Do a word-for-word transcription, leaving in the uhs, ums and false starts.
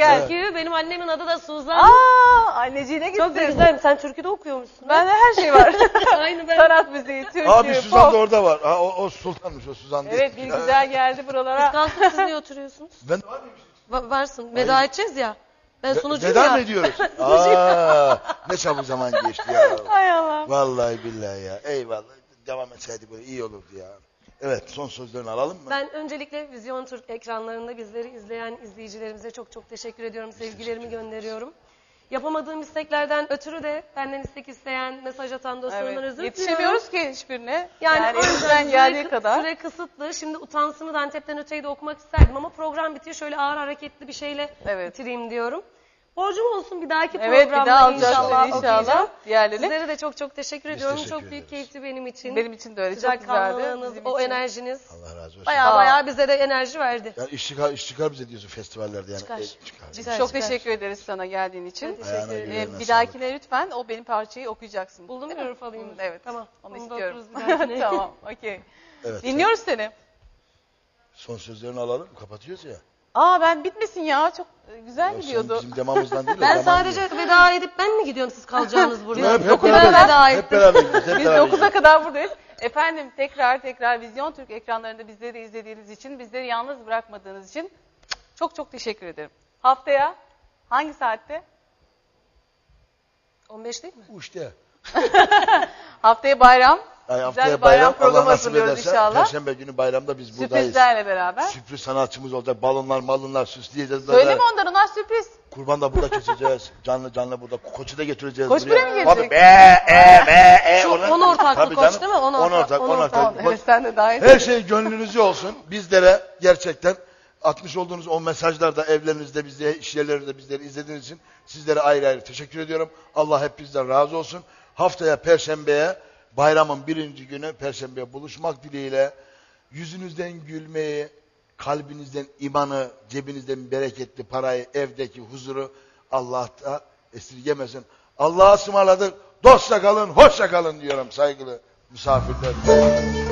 gel. türkü. Benim annemin adı da Suzan. Aa, anneciğine gittin. Çok da güzel. Sen türküde okuyormuşsun. Bende her şey var. Aynı ben. Sanat müziği, türkü, Abi Suzan pop. da orada var. Ha, o, o Sultan'mış, o Suzan değil. Evet, bir güzel geldi buralara. Kalkın siz niye oturuyorsunuz? Ben de var mıyım? Va- varsın. Veda edeceğiz ya. Ben Ve- sunucuyum Veda ya. mı ediyoruz? Aa, ne çabuk zaman geçti ya. Hay Allah. Vallahi billahi ya. Eyvallah. Devam etseydi böyle iyi olurdu ya. Evet, son sözlerini alalım mı? Ben öncelikle Vizyon Türk ekranlarında bizleri izleyen izleyicilerimize çok çok teşekkür ediyorum. Sevgilerimi gönderiyorum. Yapamadığım isteklerden ötürü de benden istek isteyen, mesaj atan dostlarımdan Evet. özür diliyorum. Yetişemiyoruz ki hiçbirine. Yani, Yani, o yüzden elimizden süre- geldiği kadar. Süre kısıtlı. Şimdi Utansın'ı da Antep'ten öteyi de okumak isterdim ama program bitiyor. Şöyle ağır hareketli bir şeyle Evet. bitireyim diyorum. Borcum olsun bir dahaki Evet, bir programda daha alacağız inşallah, seni inşallah. okuyacağım. Diğerlerini. Sizlere de çok çok teşekkür Biz ediyorum. teşekkür çok büyük ederiz. keyifti benim için. Benim için de öyle. Çok Sıcak güzeldi. kanlılığınız, Bizim o için. enerjiniz. Allah razı olsun. Baya Sağ ol. baya bize de enerji verdi. Yani iş çıkar, iş çıkar bize diyorsun festivallerde yani. Çıkar. E, çıkar. Güzel, Çok çıkar. teşekkür ederiz sana geldiğin için. Ben teşekkür Ayağına ederim. güvenine Ee, bir sağlık. dahakine lütfen o benim parçayı okuyacaksın. Buldum Değil bir mi? örf alayım. Evet. Tamam. Onu Onu da istiyorum. okuruz bir dahakine. Tamam. Okey. Evet, Dinliyoruz seni. son sözlerini alalım. Kapatıyoruz ya. Aa ben bitmesin ya. Çok e, güzel Yok, gidiyordu. sen bizim demamızdan değil. o Ben zaman sadece değil. veda edip ben mi gidiyorum siz kalacaksınız burada? Hep, hep Dokuza beraber. veda Hep ettim. beraber gidiyoruz. Hep Biz beraber dokuza gidiyoruz. kadar buradayız. Efendim tekrar tekrar Vizyon Türk ekranlarında bizleri izlediğiniz için, bizleri yalnız bırakmadığınız için çok çok teşekkür ederim. Haftaya hangi saatte? on beş değil mi? Bu işte. Haftaya bayram. Yani Güzel haftaya bir bayram bayram, programı Allah nasip hazırlıyoruz ederse inşallah. Perşembe günü bayramda biz buradayız. Sürprizlerle beraber. Sürpriz sanatçımız olacak. Balonlar malınlar süsleyeceğiz. Söyleme ondan, onlar sürpriz. Kurban da burada keseceğiz. Canlı canlı burada. Koçu da getireceğiz Koç buraya. buraya mı gelecek? Tabii. Be, e, be, e. Şu Oradan- on ortaklı Tabii koç canım. değil mi? On On ortak, ortak. on On ortak. ortak. Evet sen de dahil. Her şey gönlünüzce olsun. Bizlere gerçekten atmış olduğunuz o mesajlarda, evlerinizde, bizde, iş yerlerinde bizleri izlediğiniz için sizlere ayrı ayrı teşekkür ediyorum. Allah hep bizden razı olsun. Haftaya Perşembe'ye, bayramın birinci günü Perşembe'ye buluşmak dileğiyle yüzünüzden gülmeyi, kalbinizden imanı, cebinizden bereketli parayı, evdeki huzuru Allah'ta esirgemesin. Allah'a ısmarladık. Dostça kalın, hoşça kalın diyorum saygılı misafirler.